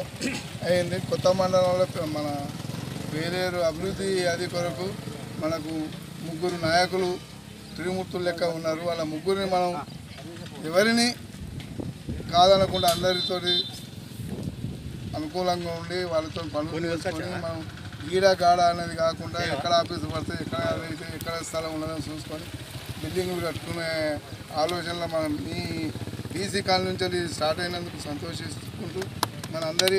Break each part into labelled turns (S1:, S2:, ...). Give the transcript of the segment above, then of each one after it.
S1: అయింది. కొత్త మండలంలో మన వేలేరు అభివృద్ధి అది కొరకు మనకు ముగ్గురు నాయకులు త్రిమూర్తులు లెక్క ఉన్నారు. వాళ్ళ ముగ్గురిని మనం ఎవరిని కాదనకుండా అందరితోటి అనుకూలంగా ఉండి వాళ్ళతో పనులు చేసుకొని మనం గీడ గాడ అనేది కాకుండా ఎక్కడ ఆఫీసు పడితే ఎక్కడ అయితే ఎక్కడ స్థలం ఉన్నదని చూసుకొని బిల్డింగులు కట్టుకునే ఆలోచనలో మనం ఈ బీసీ కాలనీ నుంచి స్టార్ట్ అయినందుకు సంతోషించుకుంటూ మన అందరి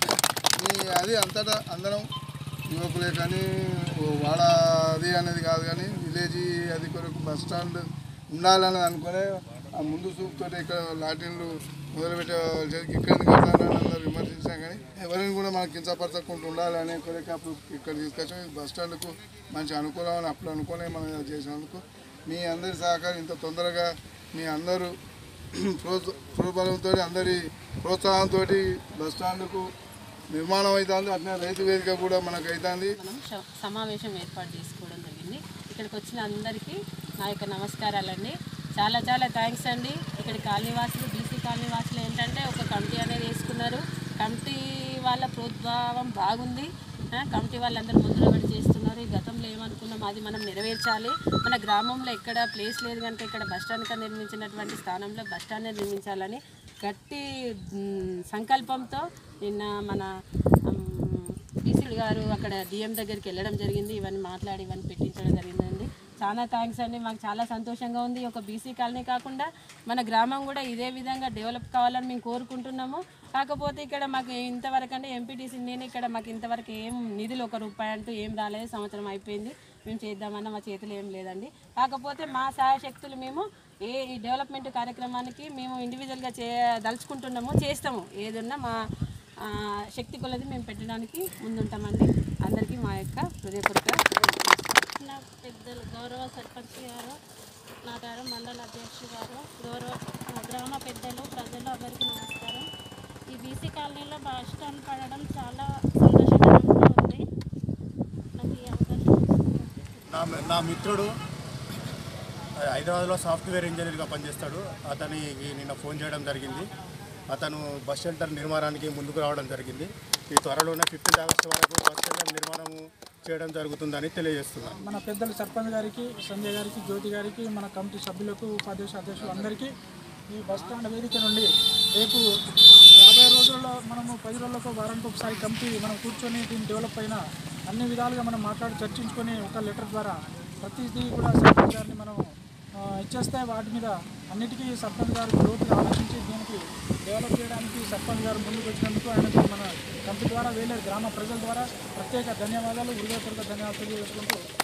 S1: అది అంతటా అందరం యువకులే కానీ వాడ అది అనేది కాదు కానీ విలేజ్ అది కొరకు బస్ స్టాండ్ ఉండాలని అనుకునే ఆ ముందు చూపుతో ఇక్కడ లాటిన్లు మొదలుపెట్టే ఇక్కడికి అందరూ విమర్శించాం కానీ ఎవరిని కూడా మనకు కించపరచకుండా ఉండాలనే కొరకు అప్పుడు ఇక్కడ తీసుకొచ్చాం. బస్ స్టాండ్కు మంచి అనుకూలం అని అప్పుడు అనుకునే మనం చేసినందుకు మీ అందరి సహకారం ఇంత తొందరగా మీ అందరూ ప్రోత్సాహంతో అందరి ప్రోత్సాహంతో బస్ స్టాండ్కు నిర్మాణం అవుతుంది. అట్లా రైతు వేదిక కూడా మనకు అవుతుంది.
S2: మనం సమావేశం ఏర్పాటు చేసుకోవడం జరిగింది. ఇక్కడికి వచ్చిన అందరికీ నా యొక్క నమస్కారాలండి. చాలా చాలా థ్యాంక్స్ అండి. ఇక్కడ కాలనీవాసులు బీసీ కాలనీవాసులు ఏంటంటే ఒక కమిటీ అనేది వేసుకున్నారు. కమిటీ వాళ్ళ ప్రోద్భావం బాగుంది. కమిటీ వాళ్ళందరూ ముందులో పడి చేస్తున్నారు. ఈ గతంలో ఏమనుకున్నాం అది మనం నెరవేర్చాలి. మన గ్రామంలో ఎక్కడ ప్లేస్ లేదు కనుక ఇక్కడ బస్టాండ్గా నిర్మించినటువంటి స్థానంలో బస్టాండ్ నిర్మించాలని గట్టి సంకల్పంతో నిన్న మన బీసీలు గారు అక్కడ డిఎం దగ్గరికి వెళ్ళడం జరిగింది. ఇవన్నీ మాట్లాడి ఇవన్నీ పెట్టించడం జరిగిందండి. చాలా థ్యాంక్స్ అండి. మాకు చాలా సంతోషంగా ఉంది. ఒక బీసీ కాలనీ కాకుండా మన గ్రామం కూడా ఇదే విధంగా డెవలప్ కావాలని మేము కోరుకుంటున్నాము. కాకపోతే ఇక్కడ మాకు ఇంతవరకు అంటే ఎంపీటీసీ నేను ఇక్కడ మాకు ఇంతవరకు ఏం నిధులు ₹1 అంటూ ఏం రాలేదు. సంవత్సరం అయిపోయింది. మేము చేద్దామన్నా మా చేతిలో ఏం లేదండి. కాకపోతే మా శాయశక్తులు మేము ఈ డెవలప్మెంట్ కార్యక్రమానికి మేము ఇండివిజువల్గా దలుచుకుంటున్నాము, చేస్తాము. ఏదన్నా మా శక్తి కొలది మేము పెట్టడానికి ముందుంటామండి. అందరికీ మా యొక్క హృదయపూర్వక
S3: నా పెద్దలు గౌరవ సర్పంచ్ గారు, నా గారు మండల అధ్యక్షుడు గారు, గౌరవ గ్రామ పెద్దలు, ప్రజలు అందరికీ నమస్కారం. ఈ బీసీ కాలనీలో బస్ స్టాండ్ పడడం చాలా సంతోషకరంగా ఉంది. నాకు ఈ అవకాశం
S4: నా మిత్రుడు హైదరాబాద్లో సాఫ్ట్వేర్ ఇంజనీర్గా పనిచేస్తాడు. అతనికి నిన్న ఫోన్ చేయడం జరిగింది. అతను బస్ షెల్టర్ నిర్మాణానికి ముందుకు రావడం జరిగింది. ఈ త్వరలోనే 15 ఆగస్టు వరకు బస్ షెల్టర్ నిర్మాణం చేయడం జరుగుతుందని తెలియజేస్తున్నాను.
S5: మన పెద్దలు సర్పంచ్ గారికి, సంజయ్ గారికి, జ్యోతి గారికి, మన కమిటీ సభ్యులకు, ఉపాధ్యక్ష అధ్యక్షులు అందరికీ ఈ బస్ స్టాండ్ వేదిక నుండి రేపు రాబోయే రోజుల్లో మనము 10 రోజులకు వారానికి ఒకసారి కమిటీ మనం కూర్చొని దీన్ని డెవలప్ అయిన అన్ని విధాలుగా మనం మాట్లాడి చర్చించుకొని ఒక లెటర్ ద్వారా ప్రతిదీ కూడా సర్పంచ్ గారిని మనం ఇచ్చేస్తే వాటి మీద అన్నిటికీ సర్పంచ్ గారు లోతుగా ఆలోచించి దీనికి డెవలప్ చేయడానికి సర్పంచ్ గారు ముందుకు వచ్చినందుకు ఆయనకు మన కమిటీ ద్వారా వేరే గ్రామ ప్రజల ద్వారా ప్రత్యేక ధన్యవాదాలు, హృదయపూర్వక ధన్యవాదాలు తెలియజేసుకుంటూ